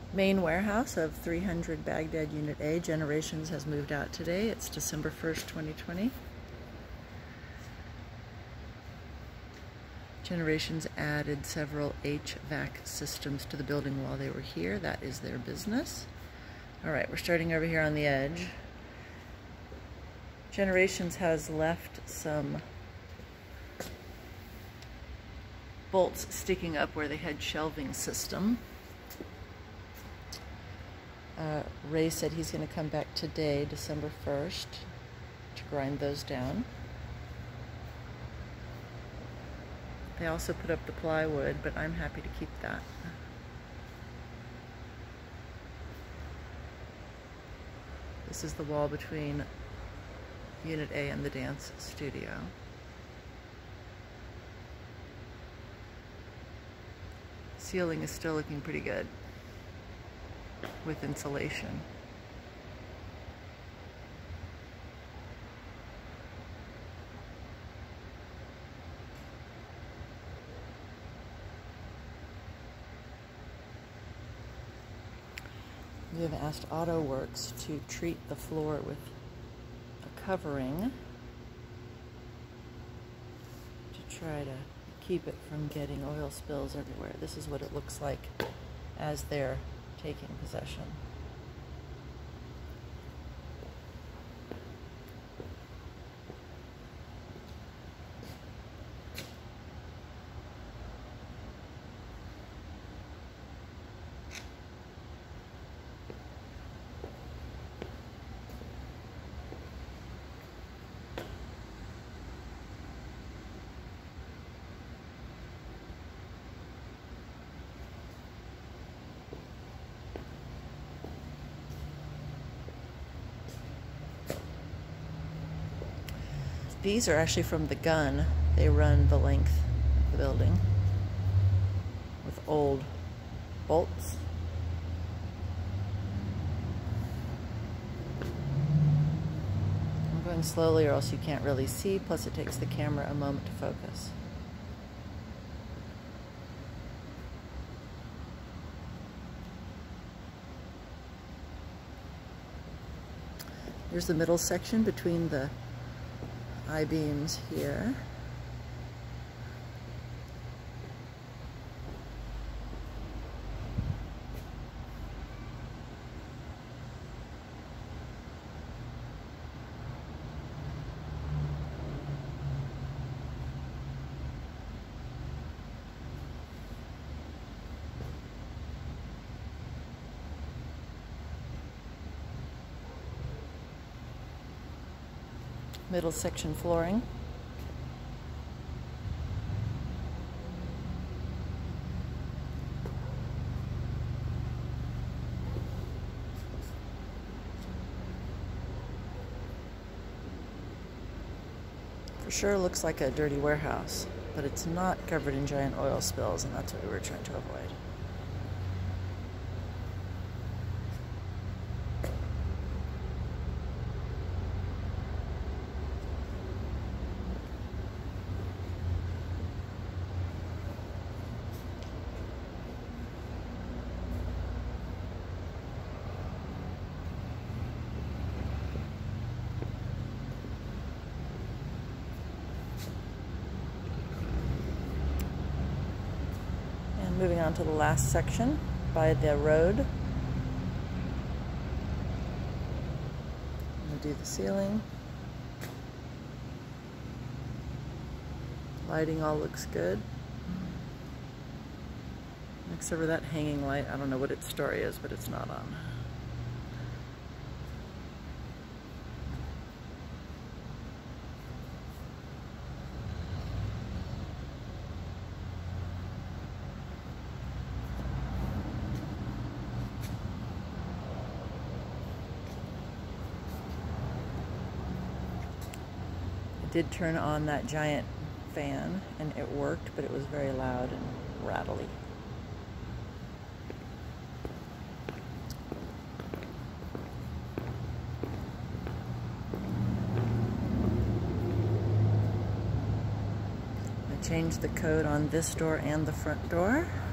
Main warehouse of 300 Baghdad Unit A. Generations has moved out today. It's December 1st, 2020. Generations added several HVAC systems to the building while they were here. That is their business. All right, we're starting over here on the edge. Generations has left some bolts sticking up where they had shelving system. Ray said he's going to come back today, December 1st, to grind those down. They also put up the plywood, but I'm happy to keep that. This is the wall between Unit A and the dance studio. Ceiling is still looking pretty good with insulation. We have asked AutoWorks to treat the floor with a covering to try to keep it from getting oil spills everywhere. This is what it looks like as they're taking possession. These are actually from the gun. They run the length of the building with old bolts. I'm going slowly or else you can't really see, plus it takes the camera a moment to focus. Here's the middle section between the I-beams here. Middle section flooring. For sure looks like a dirty warehouse, but it's not covered in giant oil spills, and that's what we were trying to avoid. Moving on to the last section by the road. I'm going to do the ceiling. Lighting all looks good. Except for that hanging light. I don't know what its story is, but it's not on. Did turn on that giant fan and it worked, but it was very loud and rattly. I changed the code on this door and the front door.